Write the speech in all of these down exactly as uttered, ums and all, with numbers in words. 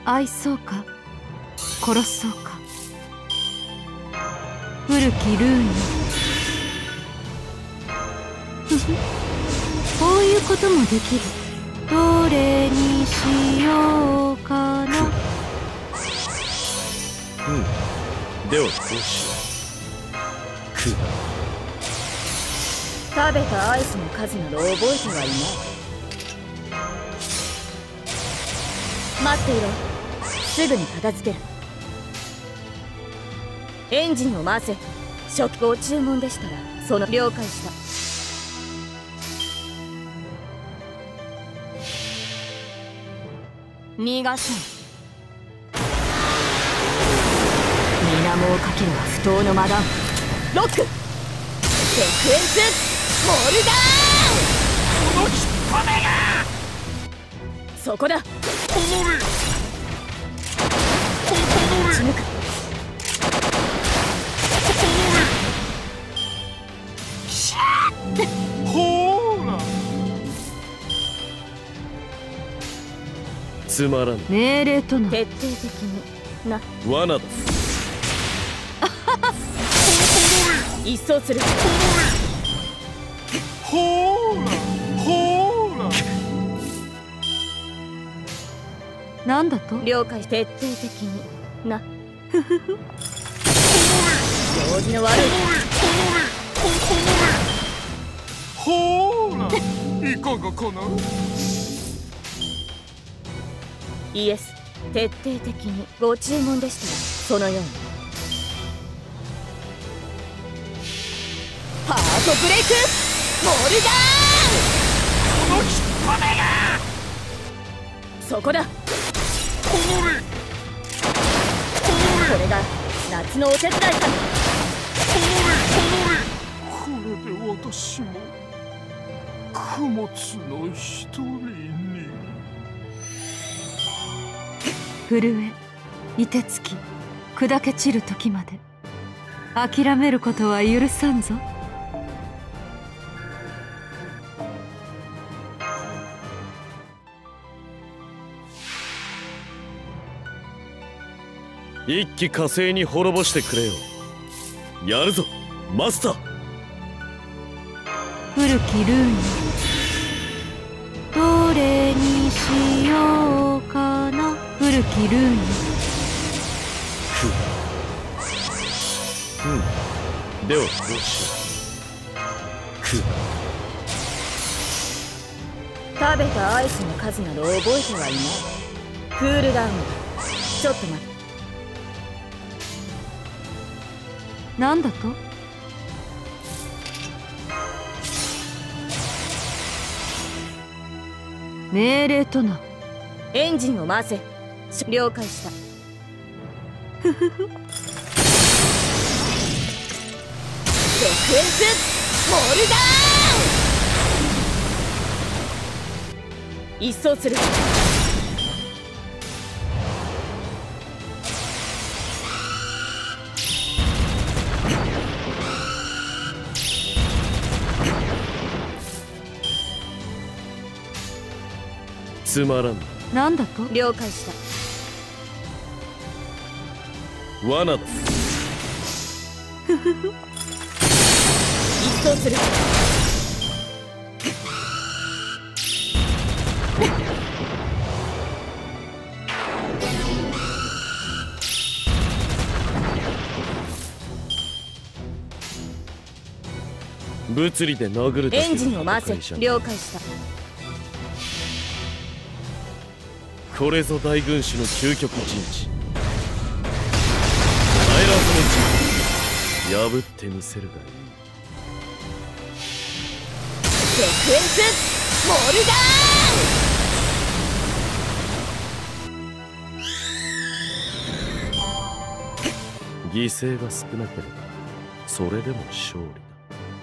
愛そうか殺そうか、古きルーニ。ふふ、こういうこともできる。どれにしようかな。 うん、ではどうしよう。く食べたアイスの数など覚えてはいない。待っていろ、すぐに片付ける。エンジンを回せ。食ご注文でしたらその了解した。逃がさん。水面をかけるは不当のマダン。ロックセクエンスモルガーン。この引っ込めがそこだ。このれこのれこのれシャーッほーら。 つまらん。 命令との徹底的にな。 罠だ。 一掃する。 ほーらほーら。 なんだと。 了解。徹底的にな。ふふふ。行儀の悪い。 ほーら、いかがかな。 イエス。徹底的にご注文でしたらそのように。ハートブレイクモルガーン。この引っ込めがそこだ。このれこれが夏のお手伝いか。このれこのれこれで私も供物の一人に。 震え、凍てつき、砕け散る時まで諦めることは許さんぞ。 一気火星に滅ぼしてくれよ。やるぞマスター。 古きルーニ。どれにしようかな。古きルーニ。 くうん、ではどうしよう。く食べたアイスの数など覚えてはいない。クールダウン。ちょっと待って。 なんだと。命令とな。 エンジンを回せ。了解した。ふふふ。セクエンスモルガーン。一掃する。 つまらん。 なんだと。 了解した。 罠だ。 ふふふ。一掃する。 物理で殴るだけ。 エンジンを回せ。了解した。 これぞ大軍師の究極陣地。ライラーズの陣破ってみせるがいい。 セクエンスモルガーン。 犠牲が少なければそれでも勝利だ。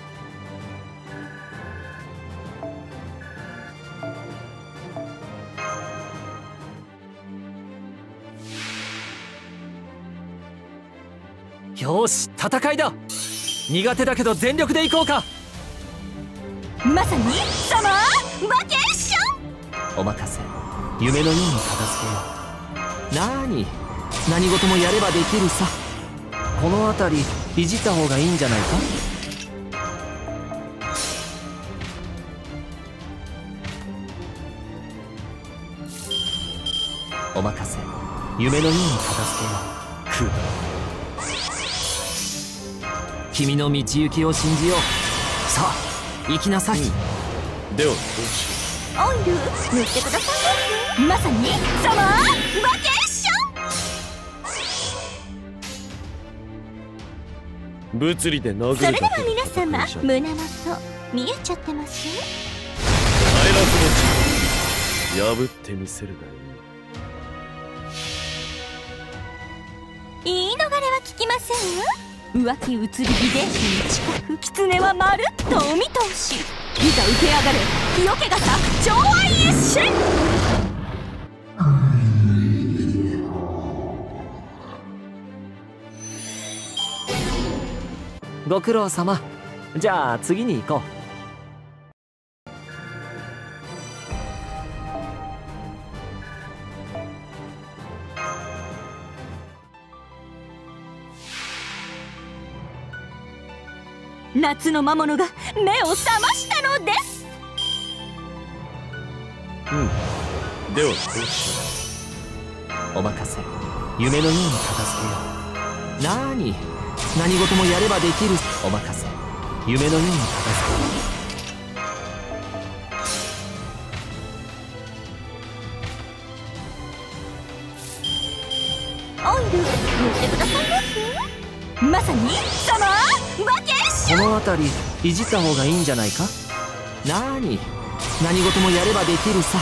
よし、戦いだ。苦手だけど全力でいこうか。 まさにサマーバケーション。 お任せ。夢のように片付けよう。 なーに、何事もやればできるさ。この辺りいじった方がいいんじゃないか。お任せ。夢のように片付けよう。君の道行きを信じよう。さあ行きなさい。 うん、ではどうしよオイル塗ってください。まさにサマーバケーション。 物理で殴るだけ。 それでは皆様、胸元見えちゃってます？ 帰らずの血破ってみせるがいい。 言い逃れは聞きませんよ。浮気移り遺伝子に近く、狐はまるっとお見通し。いざ受け上がれ、日よけ型超愛一瞬。 ご苦労様。じゃあ次に行こう。 夏の魔物が目を覚ましたのです。 うん、ではどうしよう。お任せ。夢のように片付けよう。なーに、何事もやればできる。お任せ。夢のように片付けよう。オイル塗ってくださいます？まさにサマーバケーション。 この辺りいじった方がいいんじゃないか。なーに、何事もやればできるさ。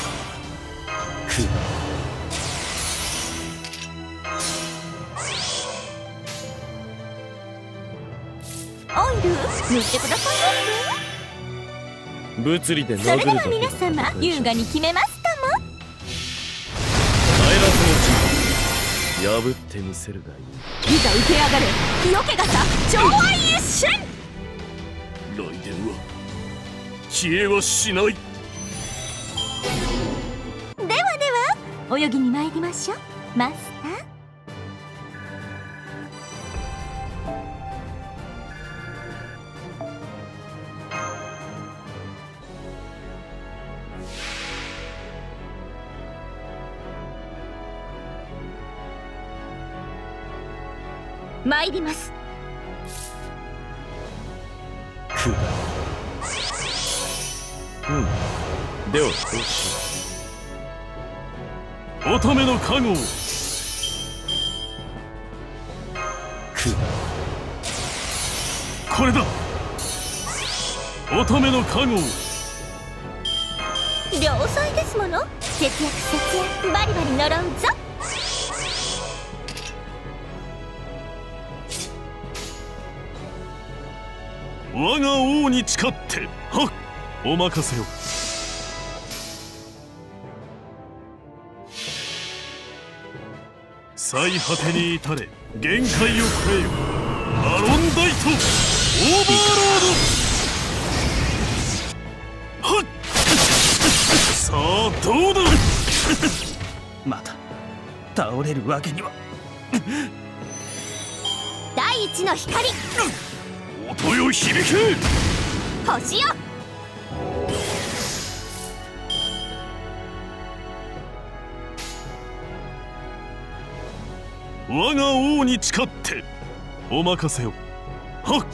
オイル塗ってくださいう。物理で殴るだけ。 それでは皆様、優雅に決めますとも。 帰らずの血破ってみせるがいい。 いざ受け上がれ、日よけ型超愛一瞬。 雷電は消えはしない。 ではでは泳ぎに参りましょう、マスター。参ります。 うん、ではどうしよう。 乙女の加護。これだ。乙女の加護。 良妻ですもの。節約節約、バリバリ呪うぞ。 我が王に誓ってはっお任せよ。最果てに至れ、限界を超えよ。アロンダイトオーバーロード。はっさあどうだ。 また倒れるわけには。 第一の光、 音よ響け。 星よ。 我が王に誓ってお任せよ。はっ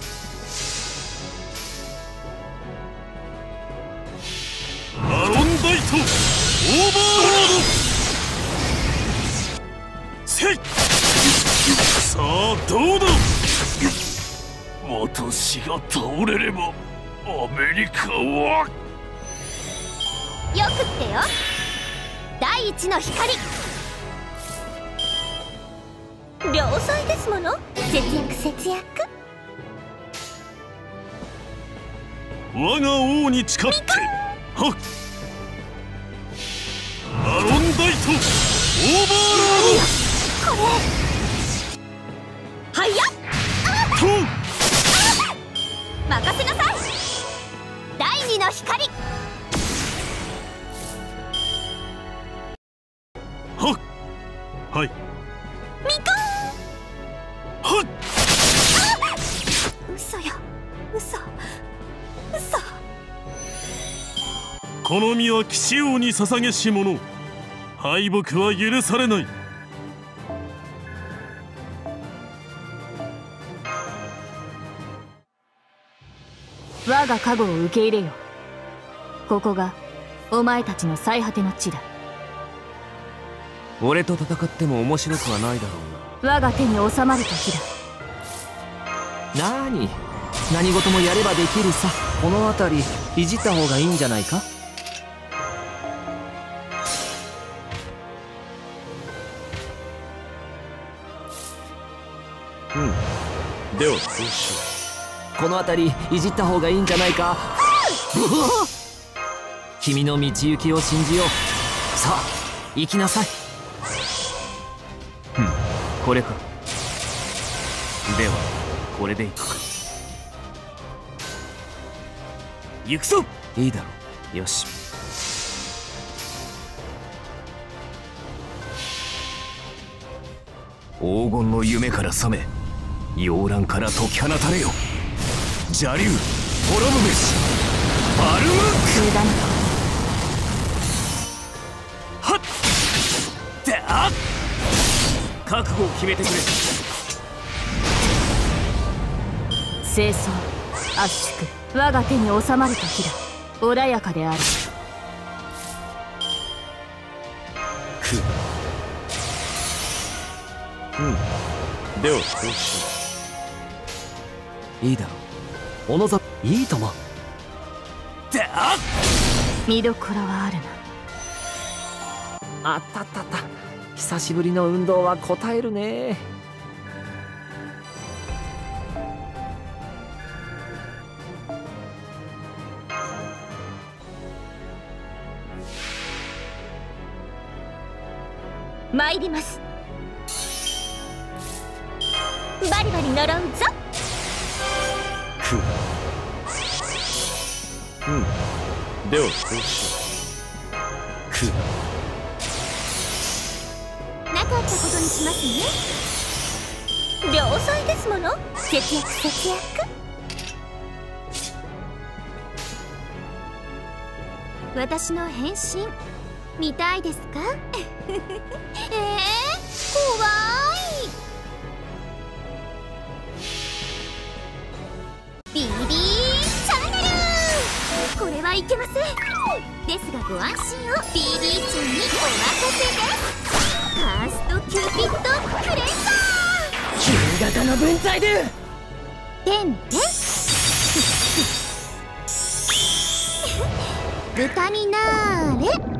アロンダイトオーバーロード。せいさあどうだ。私が倒れればアメリカは。 よくってよ。第一の光、良妻ですもの。節約節約。 我が王に誓ってはっアロンダイトオーバーロード。 これはやっと任せなさい。第二の光、 はっはい。 ミカはっ。 嘘よ、嘘嘘。 この身は騎士王に捧げし者。敗北は許されない。 我が加護を受け入れよ。ここがお前たちの最果ての地だ。 俺と戦っても面白くはないだろう我が手に収まる時だ。 な。なーに、何事もやればできるさ。この辺りいじった方がいいんじゃないか。 うん。ではどうしよう。この辺りいじった方がいいんじゃないか。君の道行きを信じよう。さあ行きなさい。うん、これか。ではこれで行くか。行くぞ。いいだろう。よし。黄金の夢から覚め、妖乱から解き放たれよ。邪竜滅ぶべしバルムックだね。 はっであっ、覚悟を決めてくれ。 清掃圧縮、我が手に収まる時だ。穏やかである。 くうん。ではどうしよう。いいだろう。小野座いいとも。であっ、 見どころはあるな。 あったったった。久しぶりの運動はこたえるね。 参ります。バリバリ呪うぞ。 くうん。ではどうしよう。くなかったことにしますね。良妻ですもの。節約節約。私の変身見たいですか？えー、怖い。ビビーチャンネル。これはいけません。ですがご安心を。ビビーちゃんにお任せです。ファーストキューピッドクレンザー。 旧型の分際でてんてん豚になーれ。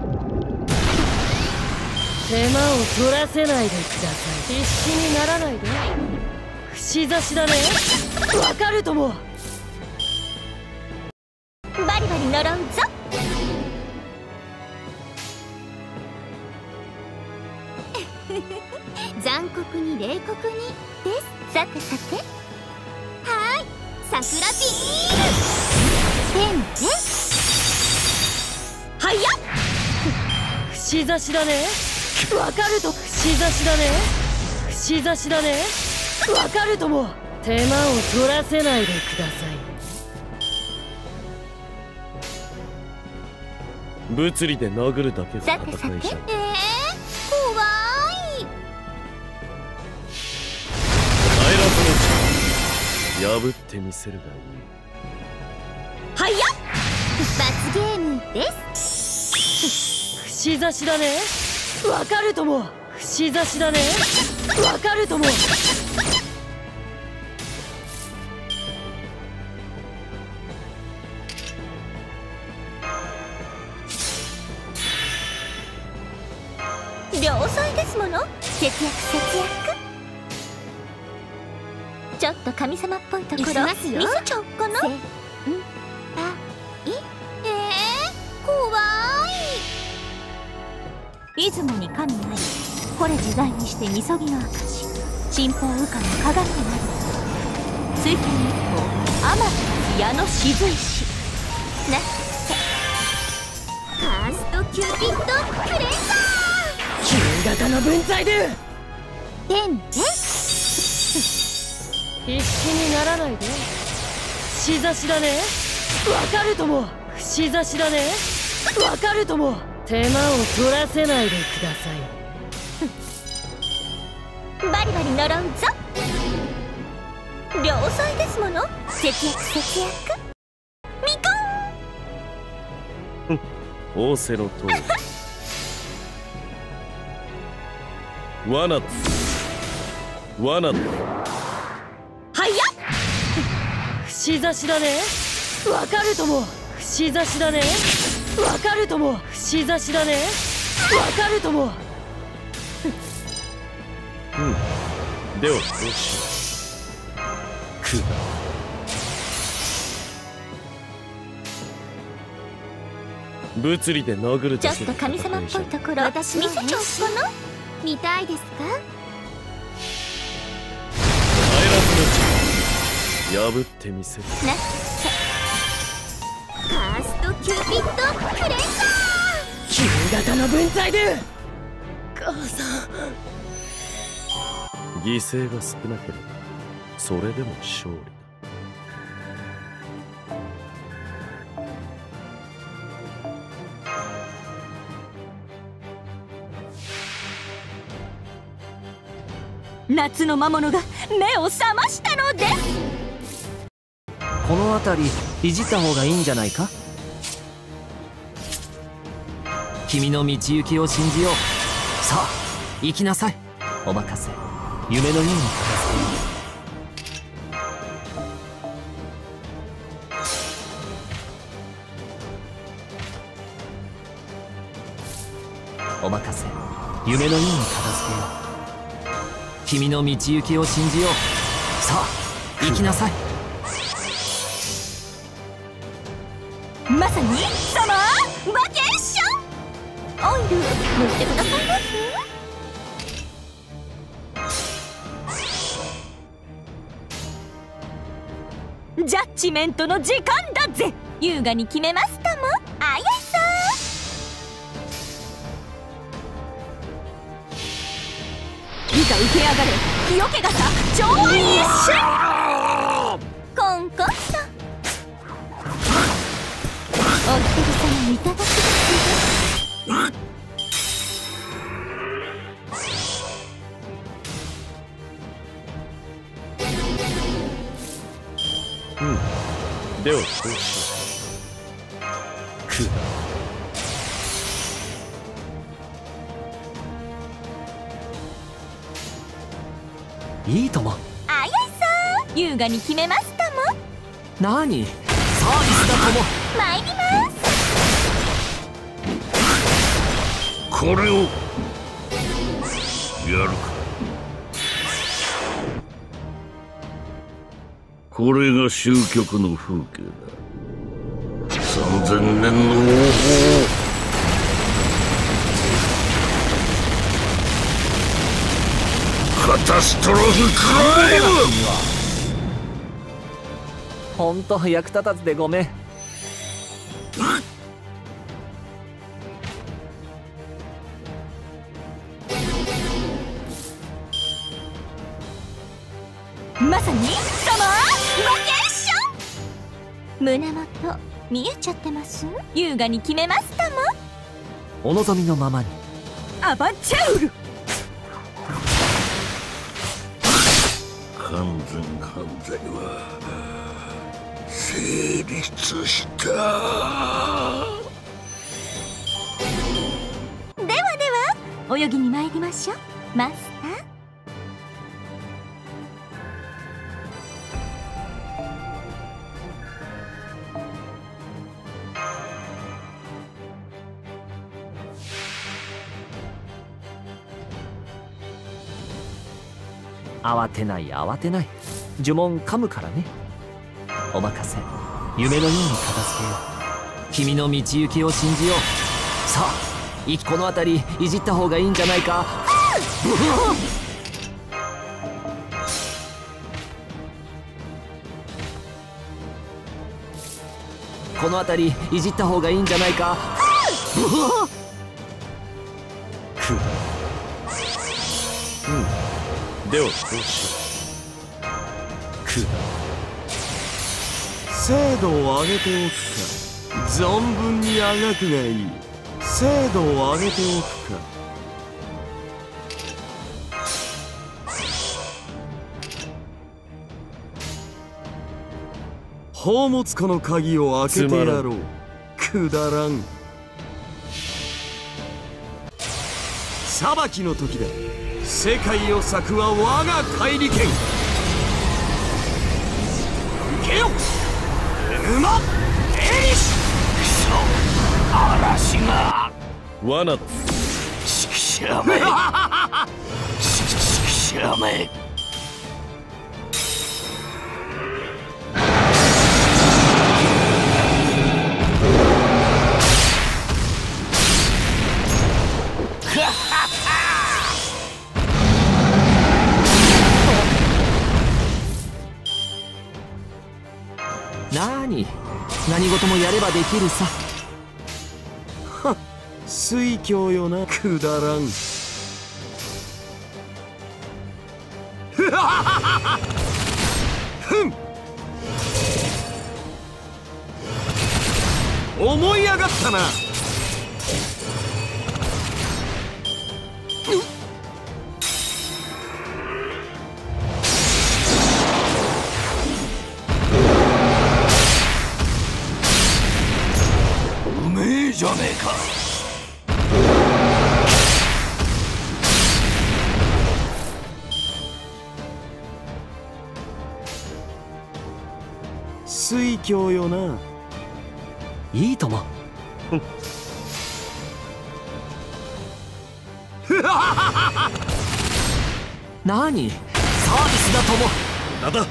手間を取らせないでください。必死にならないで。串刺しだね。わかるとも。 バリバリ呪うぞ。残酷に冷酷にです。さてさて、はーい、桜ピール。てんてんはやっ。 串刺しだね。わかると。串刺しだね。串刺しだね。わかるとも。手間を取らせないでください。 物理で殴るだけがさてさて、えー、怖い。 帰らずの力破ってみせるがいい。 はやっ。罰ゲームです。 串刺しだね。わかるとも。串刺しだね。わかるとも。 良妻ですもの。節約節約。ちょっと神様っぽいところ見せちゃおっかな。せんたいえー、怖い。出雲に神あり、これ自在にしてみそぎの証。神宝羽化の鏡なる。追加日光天照矢の雫石なってファーストキューピッドクレンザー。 旧型の分際ででんでん。 必死にならないで。串刺しだね。わかるとも。串刺しだね。わかるとも。手間を取らせないでください。 バリバリ呪うぞ。良妻ですもの。節約節約。みこん。 仰せのとおり。罠だ罠だ。 はいや。 串刺しだね。わかるとも。串刺しだね。わかるとも。串刺しだね。わかるとも。 うんではこうしよう。くだ物理で殴るちょっと神様っぽいところ私見せちゃおうかな。見たいですか。 帰らずの血破ってみせる。 なっカーストキューピッドクレンザー。 旧型の分際で母さん。 犠牲が少なければそれでも勝利だ。 夏の魔物が目を覚ましたのです。 この辺りいじった方がいいんじゃないか。君の道行きを信じよう。さあ行きなさい。お任せ。夢のように片付けよう。お任せ。夢のように片付けよう。君の道行きを信じよう。さあ行きなさい。 まさにサマーバケーション。オイル塗ってくださいます。ジャッジメントの時間だぜ。優雅に決めますとも。あやさん。いざ受け上がれ。清けがさ超愛一瞬。コンコンとお一人様いただきますうんではこうしよう。くだいいとも。 あやさん。優雅に決めますとも。 何サービスだとも。 参ります。 これをやるか。これが終局の風景だ。三千年の王法。カタストロフクライム。 ほんと役立たずでごめん。 まさにサマーバケーション。胸元見えちゃってます。優雅に決めますとも。 お望みのままに。 アバンチャウル。 完全犯罪は成立した。 ではでは泳ぎに参りましょうマスター。 慌てない慌てない。呪文噛むからね。お任せ。夢のように片付けよう。君の道行きを信じよう。さあいこの辺りいじった方がいいんじゃないか。この辺りいじった方がいいんじゃないか。 くだうんではこうしよう。くだ精度を上げておくか。存分にあがくがいい。精度を上げておくか。宝物庫の鍵を開けてやろう。くだらん。裁きの時だ。世界を裂くは我が怪力剣。受けよう馬エリシ。クソ嵐が罠だ。ちくしゃめちくしゃめ。 なに、何事もやればできるさ。 はっ、水郷よな。くだらん。ふははは。ふん。思い上がったな。じゃねえか。水郷よな。 いいとも。なに、サービスだとも。 なんだ。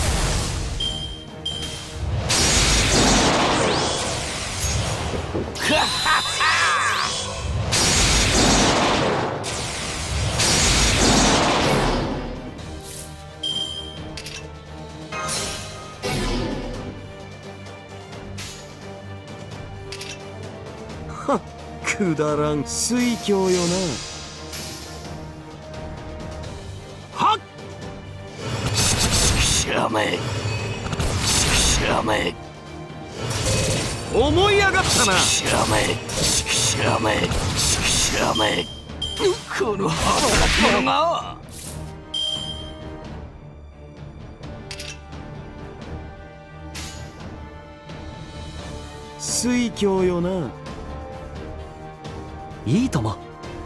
くだらん。水郷よな。はっ。しゃめしゃめ。思い上がったな。しゃめしゃめしゃめ。この働き者が。水郷よな。 いいとも。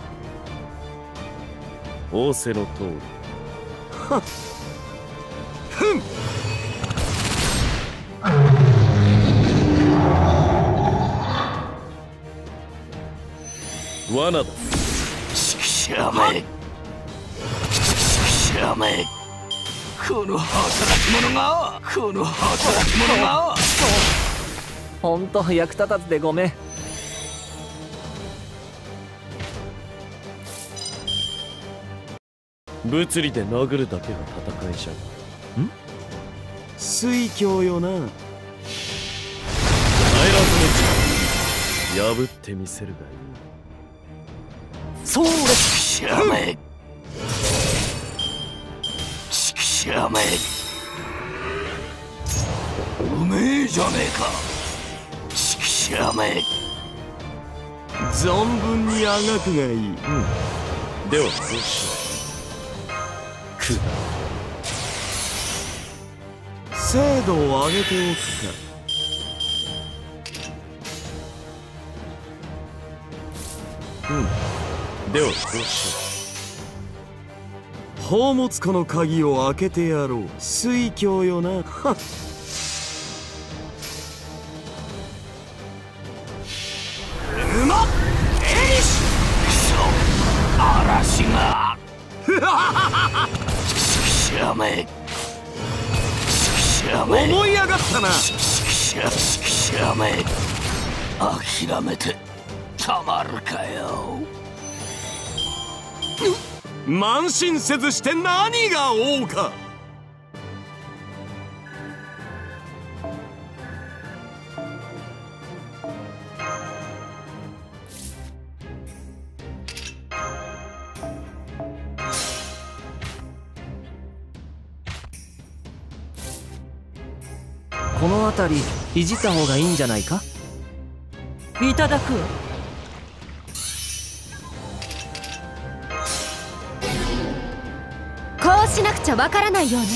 仰せの通り。はっ。ふん。罠だ。しくしゃめしくしゃめ。この働き者がこの働き者が。 ほんと役立たずでごめん。 物理で殴るだけが戦いじゃん。ん？水郷よな。帰らずの地破ってみせるがいい。 そうです。 しゃめちくしゃめ。うめえじゃねえか。ちくしゃめ。存分にあがくがいい。うん。ではこうしよう。くだ。精度を上げておくか。うん。ではこうしよう。宝物庫の鍵を開けてやろう。水郷よな。はっ。馬エリシ。クソ嵐が。しゃめしゃめ。思い上がったな。しゃしゃめ。諦めてたまるかよ。慢心せずして何が王か。 この辺りいじった方がいいんじゃないか。 いただくわ。 こうしなくちゃわからないようね。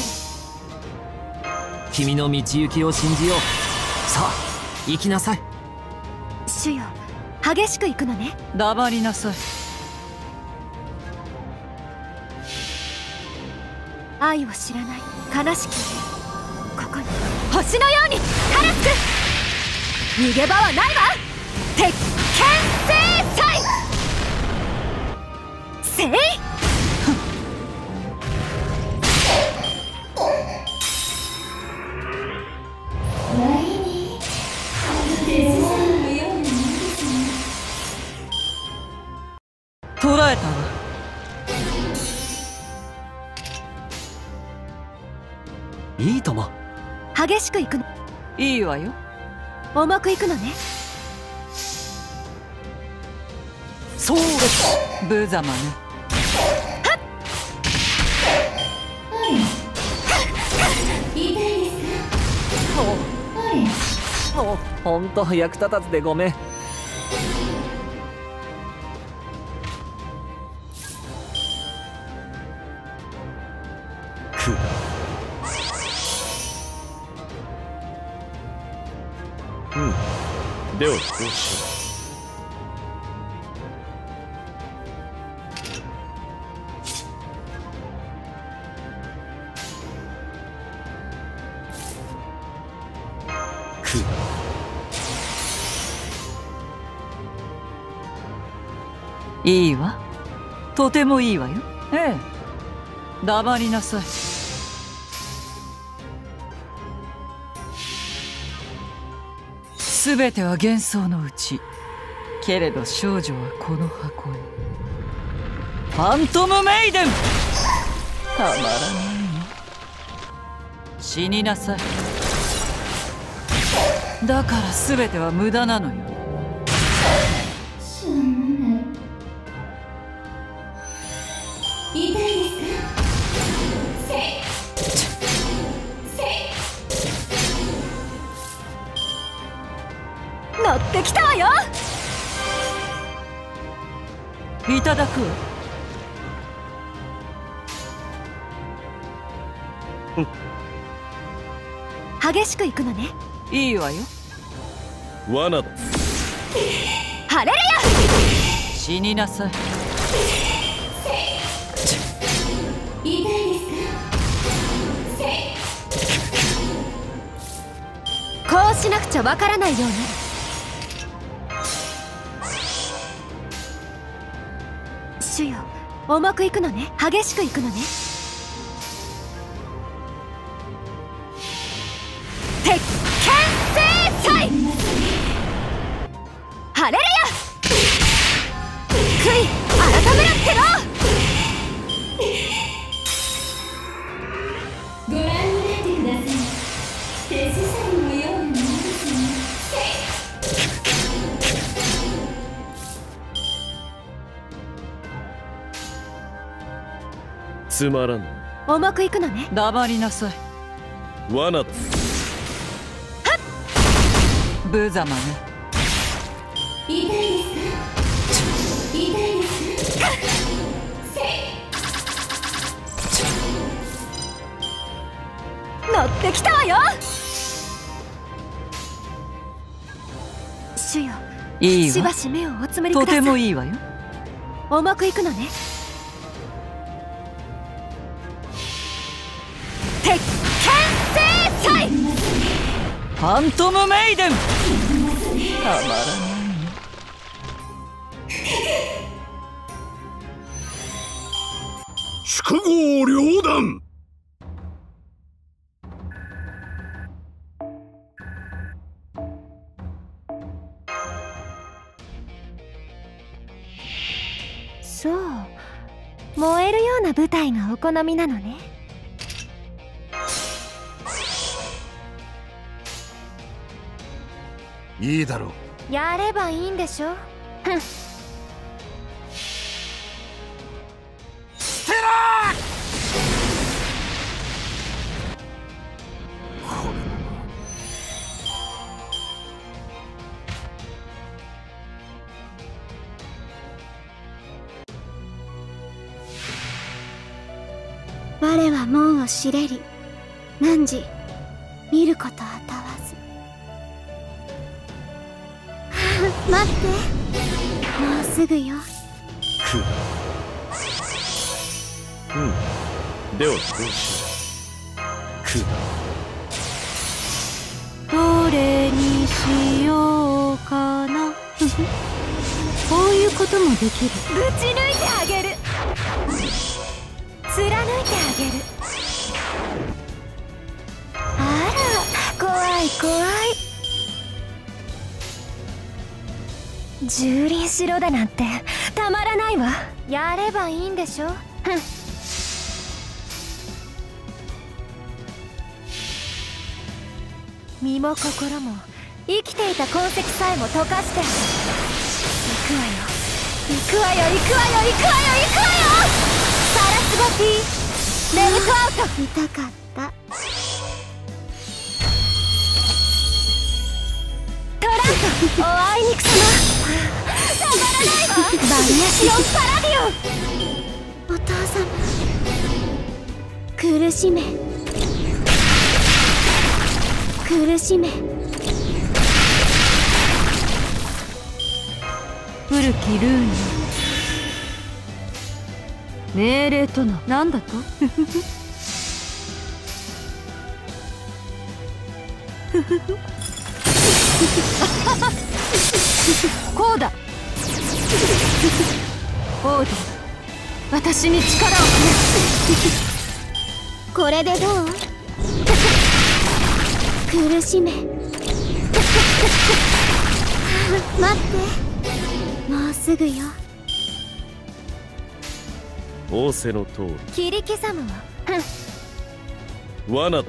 君の道行きを信じよう。さあ行きなさい。 主よ、激しく行くのね。 黙りなさい。 愛を知らない悲しきここに星のようにカラスク。逃げ場はないわ。鉄拳制裁せい。 捕らえたわ。 いいとも。 激しく行くの。 いいわよ。 重く行くのね。 そうです。無様ね。 ほほんと役立たずでごめん。くだうんではこうしよう。 いいわ。とてもいいわよ。ええ。黙りなさい。すべては幻想のうち。けれど少女はこの箱へ。ファントムメイデン。たまらないの。死になさい。だからすべては無駄なのよ。 痛いですか。乗ってきたわよ。 いただくわ。 激しく行くのね。 いいわよ。 罠だ。 ハレルヤ。 死になさい。 痛いですか。こうしなくちゃわからないようね。主よ、重くいくのね。激しくいくのね。鉄拳制裁。ハレルヤ。悔い改めろっての。ご覧になってください。手すさりのようなものですね。 つまらん。 重くいくのね。 黙りなさい。 罠だ。 無様ね。 痛いですか。痛いですか。乗ってきたわよ。主よ、 いいわ。 しばし目をおつむりください。 とてもいいわよ。 重くいくのね。鉄拳制裁。 ファントムメイデン。たまらないの。 宿業両断。 そう、燃えるような舞台がお好みなのね。 いいだろう。 やればいいんでしょ。ふん。 ステラー。これは我は門を知れり汝見ることあたわず。待って、もうすぐよ。 くうんではどうしよう。くどれにしようかな。こういうこともできる。 ぶち抜いてあげる。貫いてあげる。あら、怖い怖い。蹂躙しろだなんてたまらないわ。やればいいんでしょ。ふん。身も心も生きていた痕跡さえも溶かしてある。行くわよ行くわよ行くわよ行くわよ行くわよ。サラスバティレルトアウト。 見たかった。 トランクおあいにくさまたまらないわ。バリアシオンパラディオン。 お父様苦しめ苦しめ。 古きルーニ命令とな何だと。こうだ。オーディ私に力をくれ。 これでどう。苦しめ。待って、もうすぐよ。 仰せの通り。 切り刻むわ。 罠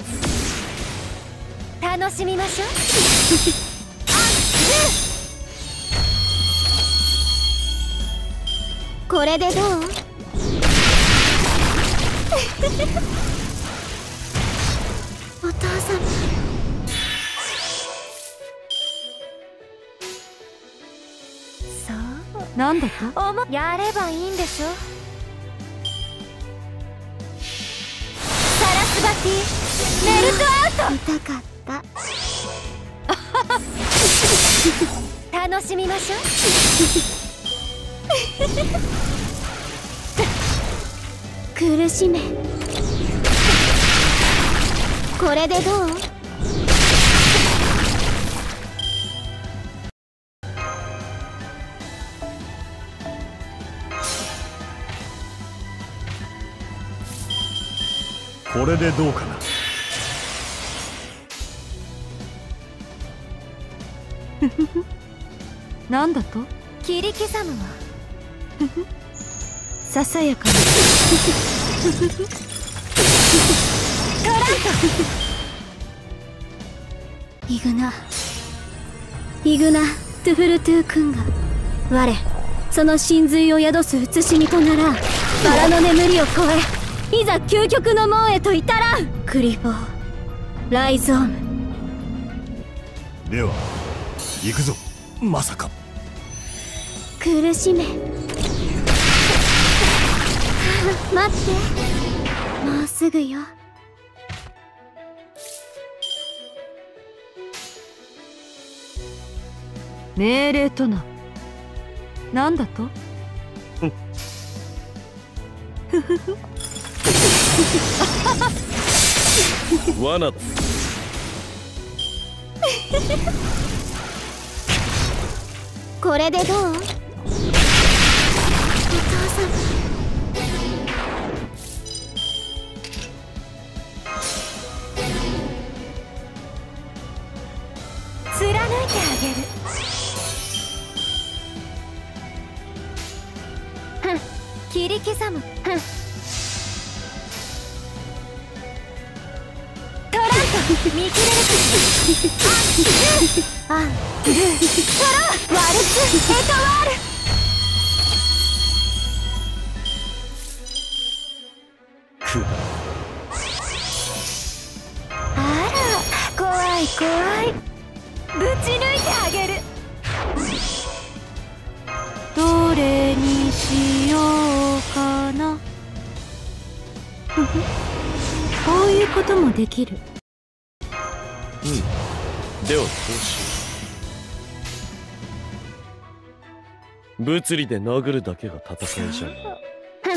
楽しみましょう。 これでどう。お父様そうなんだと。 おもやればいいんでしょ。サラスバティメルトアウ見たかった。 ト楽しみましょう。 苦しめ。これでどう。 これでどうかな。 なんだと。 切り刻むわ。 ささやかな。 トランイグナイグナ・トゥフルトゥ君が我その神髄を宿す写しみとならん。バラの眠りを超えいざ究極の門へと至らん。クリフォーライゾーム。 では行くぞ。まさか苦しめ。待って、もうすぐよ。 命令とな何だと。 罠これでどう。お父様貫いてあげる。ふん切り刻む。ふんトラント見切れるか。アンルートロワルツエトワール。 くあら怖い怖い。ぶち抜いてあげる。 どれにしようかな。 こういうこともできる。 うん、ではこうしよう。物理で殴るだけが戦いじゃない。帰ら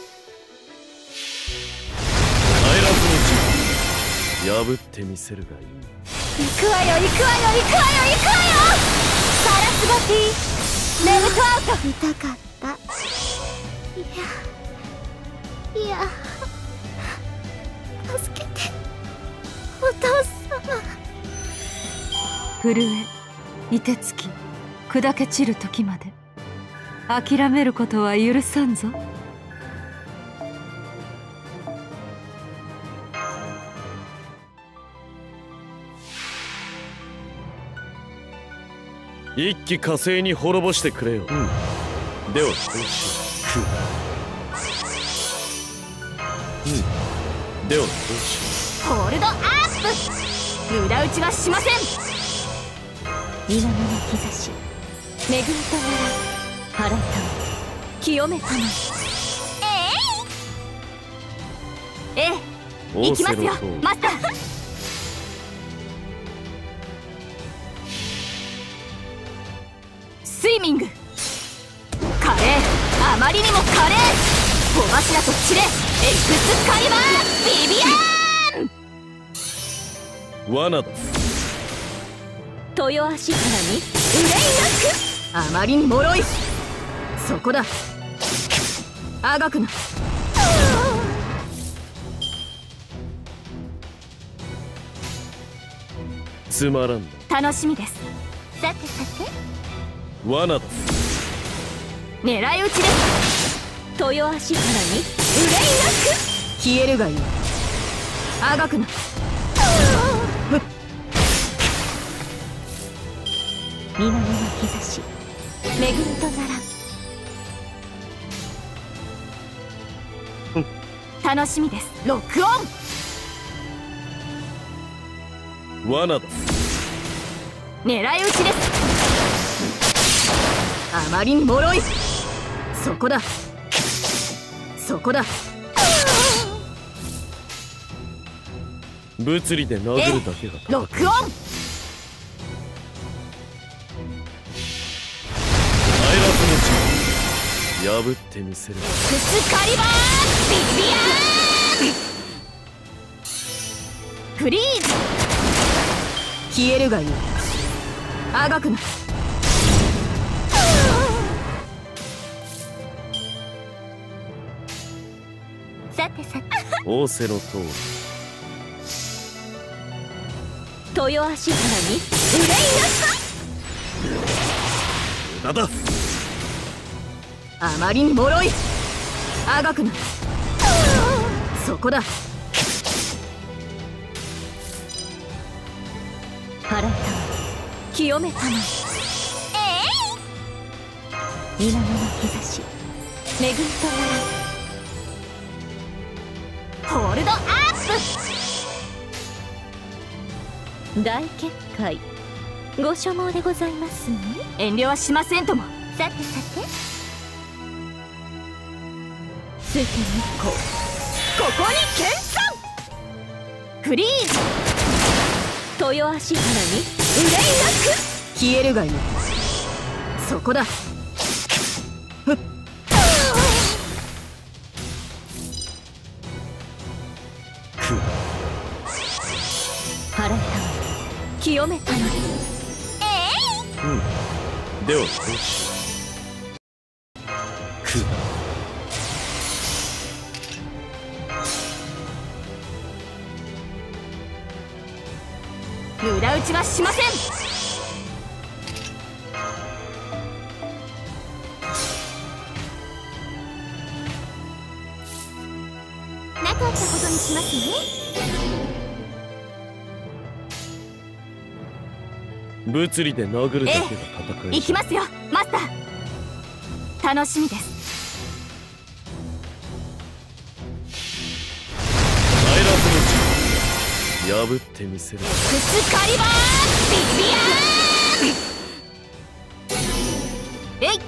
ずの地破ってみせるがいい。 行くわよ行くわよ行くわよ行くわよ。サラスバティメルトアウト。 痛かった。いやいや、助けてお父様。 震え、凍てつき、砕け散る時まで諦めることは許さんぞ。 一気火星に滅ぼしてくれよ。うん、ではこうしよう。うん、ではこうしよう。ホールドアップ。無駄打ちはしません。 稲の兆し、恵みとなら払いたま清めたまええええ、行きますよマスター。スイミング華麗、あまりにも華麗。小柱と散れエクスカリバービビアーン。 罠だ。 豊足原に憂いなく。あまりに脆い。そこだ。あがくな。 つまらんな。楽しみです。さてさて。 罠だ。 狙い撃ちです。豊足原に憂いなく。消えるがいい。あがくな。 南の兆し、恵みとならん。楽しみです。ロックオン。 罠だ。 狙い撃ちです。あまりに脆い。そこだそこだ。 物理で殴るだけが戦い。 ロックオン。 破ってみせる。 クスカリバービビアーン。フリーズ。消えるがいい。あがくな。さてさて。 仰せの通り。 豊足原に憂いなさ。 無駄だ。 あまりに脆い。あがくな。そこだ。 払いたま清めたまえい。 稲の兆し、恵みとならん。ホールドアップ。大結界ご所望でございますね。 遠慮はしませんとも。 さてさて。水天日光、 ここに剣山。フリーズ。 豊足原に憂いなく。消えるがいい。そこだ。ふっ。 払いたま清めたまえい。 うん、ではこうしよう。くだ。 無駄打ちはしません。なかったことにしますね。 物理で殴るだけが戦い。 行きますよマスター。楽しみです。 帰らずの地破ってみせる。 クスカリバービビアーン。えいっ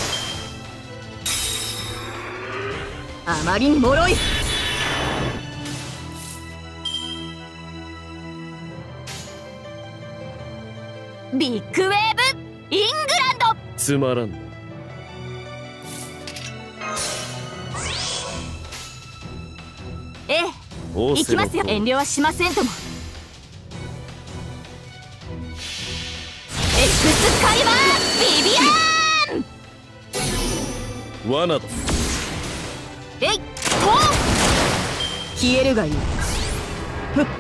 と。あまりに脆い。 ビッグウェーブイングランド。 つまらんな。 ええ、行きますよ。遠慮はしませんとも。エクスカリバービビアーン。 罠だ。 えい、と消えるがいい。ふっ。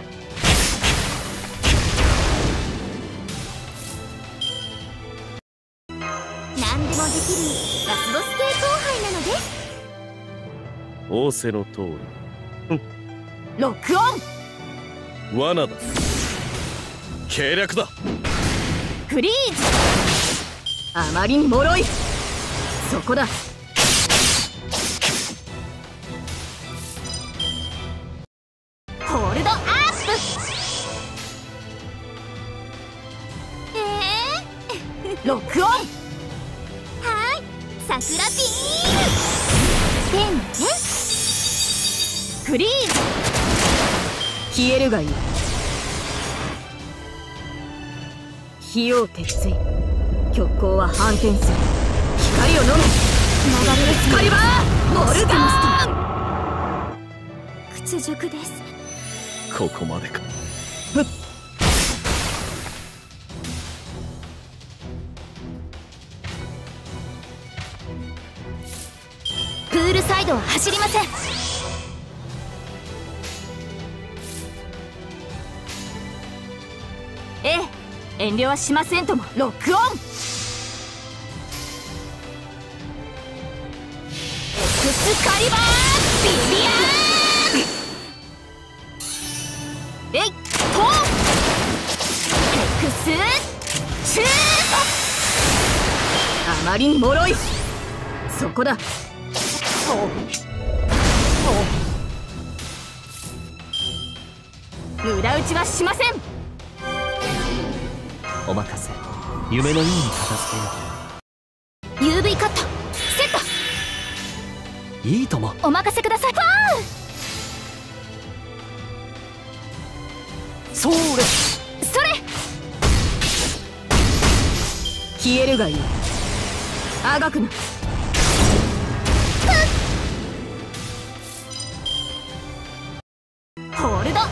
何でもできるラスボス系後輩なので。 仰せの通り。 ロックオン。罠だ。計略だ。 フリーズ。 あまりに脆い。そこだ。 ホールドアップ。 ええロックオン。 ー、はい、桜ピーン。でもね、 フリーズ。 消えるがいい。費用鉄槌。極光は反転する。光を飲む。 流れるエクスカリバーモルガーン。 屈辱です。 ここまでか。 ふっ。 プールサイドは走りません。 ええ、遠慮はしませんとも。ロックオン。エクスカリバービビアーン。えい、とエクスシューあまりに脆い。そこだ。 ト。無駄打ちはしません。 お任せ。夢のように片付けよユーブイ カットセット。 う。いいとも。 お任せください。ファウそれ。 それ。 消えるがいい。あがくな。 ホールドアッ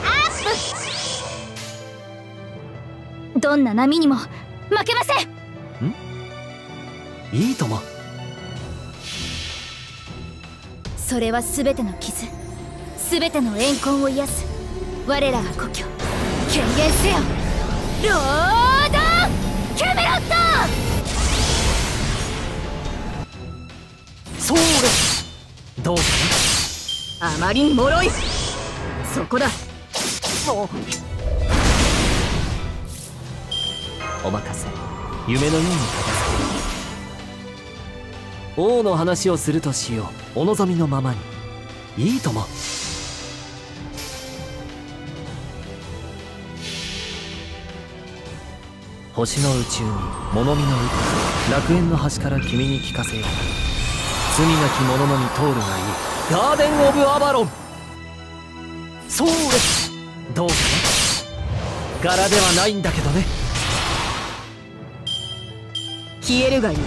プ。 どんな波にも負けません。 んいいとも。 それは全ての傷、全ての怨恨を癒す我らが故郷。権限せよロードキャメロット。 それ。どうかあまりに脆い。そこだ。 お任せ。夢のように片付けよう。王の話をするとしよう。お望みのままに。いいとも。星の宇宙に物見の歌、楽園の端から君に聞かせよう。罪なき者のみ通るがいい。ガーデン・オブ・アバロン。そうです。どうかな。柄ではないんだけどね。 消えるがいい。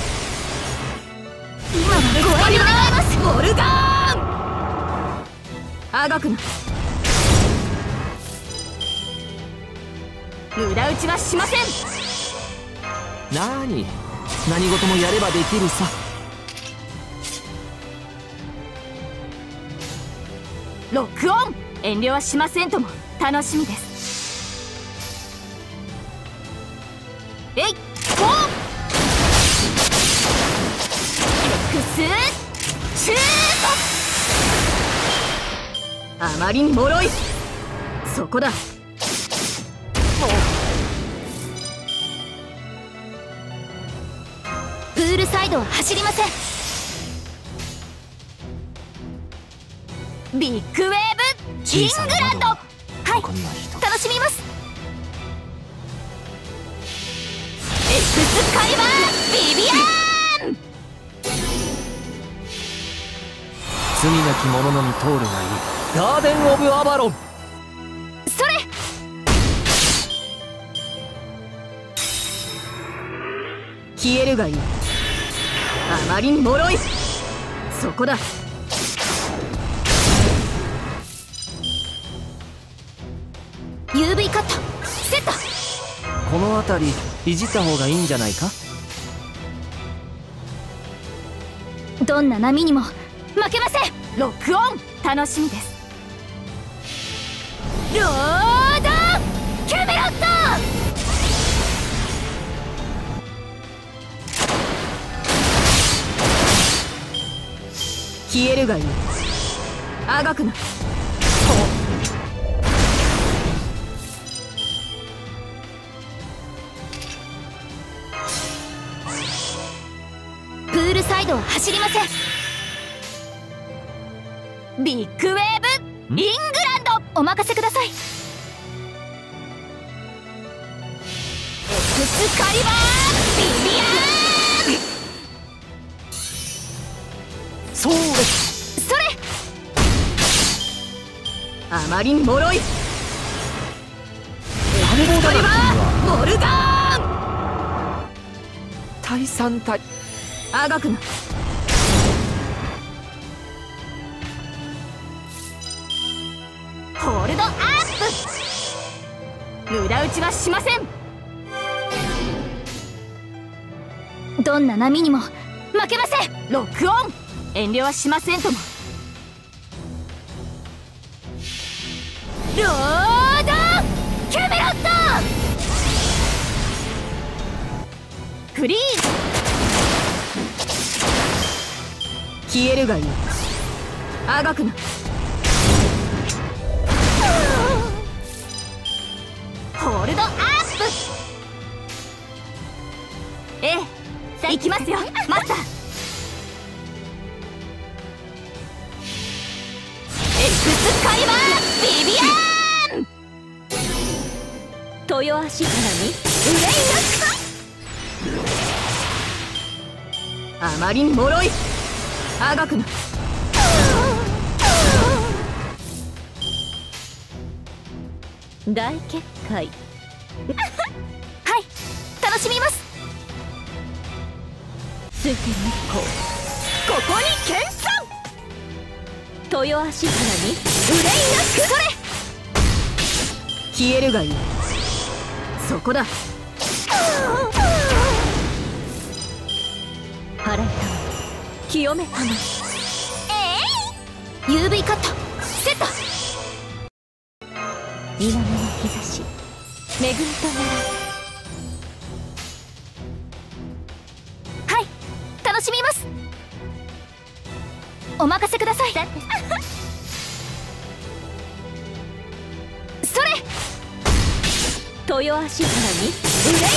今はご覧に願います。 モルガーン。あがくな。 無駄打ちはしません。 なーに、何事もやればできるさ。 ロックオン。遠慮はしませんとも。楽しみです。えい、とエクスシュート。 あまりに脆い。そこだ。 プールサイドは走りません。 ビッグウェーブイングランド。はい、 ここには人。 楽しみます。 エクスカリバービビアーン。 罪なき者のみ通るがいい。ガーデン・オブ・アバロン。 それ。 消えるがいい。あまりに脆い。そこだ。ユーブイ カットセット。 この辺りいじった方がいいんじゃないか。 どんな波にも負けません。 ロックオン。 楽しみです。ロードキャメロット。 消えるがいい。あがくな。 プールサイドは走りません。 ビッグウェーブイングランド。 お任せください。 エクスカリバービビアーン。 そうです。 それ。あまりに脆い。エクスカリバーモルガーン。 対三対あがくな。ホールドアップ。無駄打ちはしません。 どんな波にも負けません。 ロックオン。遠慮はしませんとも。 ロードキャメロット。 フリーズ。消えるがいい。あがくな。ホールドアップ。ええ、行きますよマスター。エクスカリバービビアーン。 豊足からに憂いなく。あまりに脆い。あがくな。 大結界。はい楽しみます。水天日光。 ここに謙遜。 豊足からに憂いなく。それ。消えるがいい。そこだ。 払いたま清めたま。えい ユーブイ カットセット。水面の日差し恵みとなら。はい楽しみます。お任せください。それ。豊足原に憂い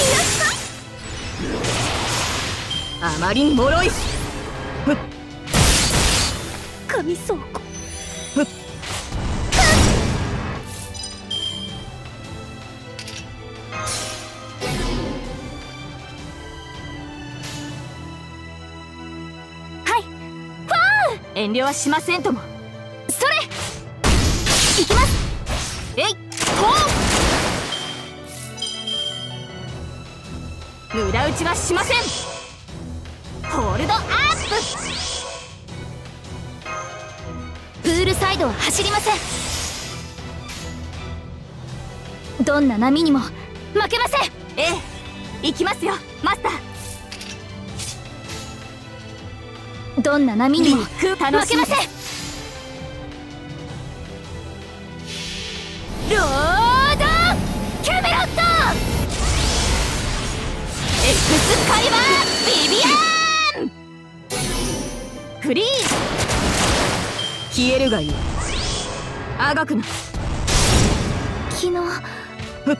なく。あまりに脆い。ふっ。 神倉庫。 ふっ。遠慮はしませんとも。それ。行きます。えいほう。無駄打ちはしません。ホールドアップ。プールサイドは走りません。どんな波にも負けません。 ええ行きますよマスター。 どんな波にも負けません。ロードキャメロット。 エクスカリバービビアーン。フリーズ。消えるがいい。あがくな。 昨日ふっ。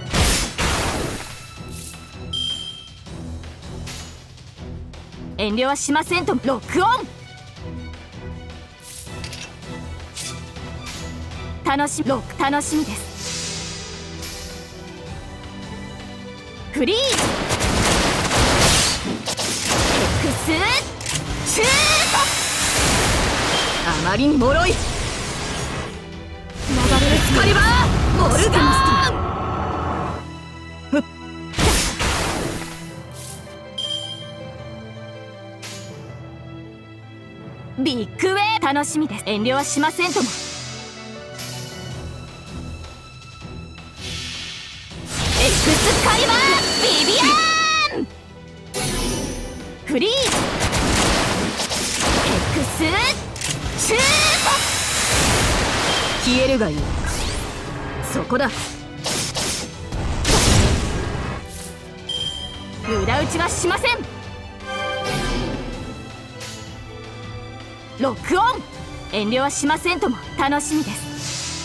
遠慮はしませんと。ロックオン。楽しみロック楽しみです。フリーズ。エクスシュート。あまりに脆い。エクスカリバーモルガーン。ふっ。 ビッグウェーブ。楽しみです。遠慮はしませんとも。エクスカリバービビアンフリーズエクスシュート。消えるがいい。そこだ。裏打ちはしません。ロックオン。遠慮はしませんとも。楽しみです。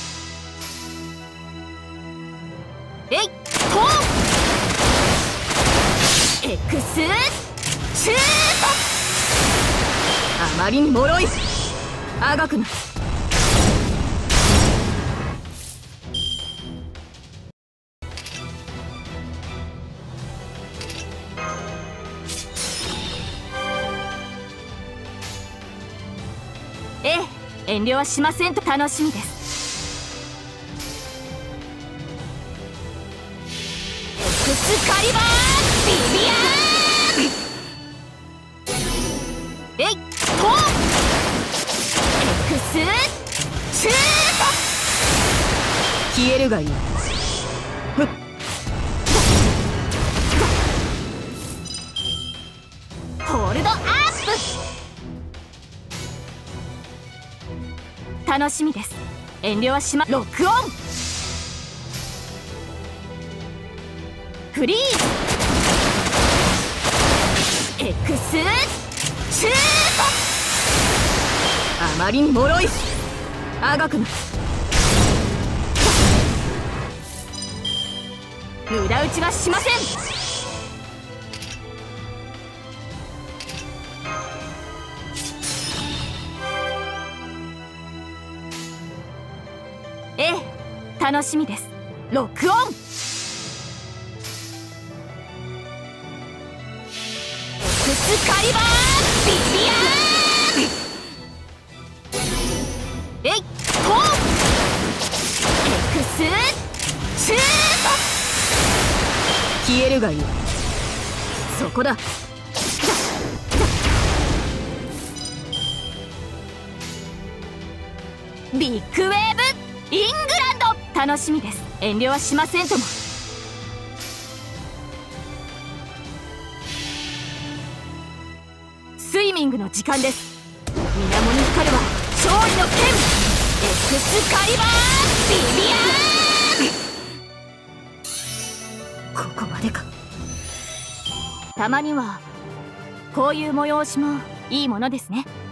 えいトーンエクスシュート。あまりに脆い。あがくな。ええ、遠慮はしませんと。楽しみです。エクスカリバービビアンえいトーンエクスシュート。消えるがいい。ふっホールドアップ。楽しみです。遠慮はしま。ロックオンフリーズエクスシュート。あまりに脆い。あがくな。裏打ちはしません。ええ、楽しみです。ロックオンエクスカリバービビアンえいトーンエクスシュート。消えるがいい。そこだ。ビッグウェーブイングランド。楽しみです。遠慮はしませんとも。スイミングの時間です。水面に光るは勝利の剣エクスカリバービビアンここまでか。たまにはこういう催しもいいものですね。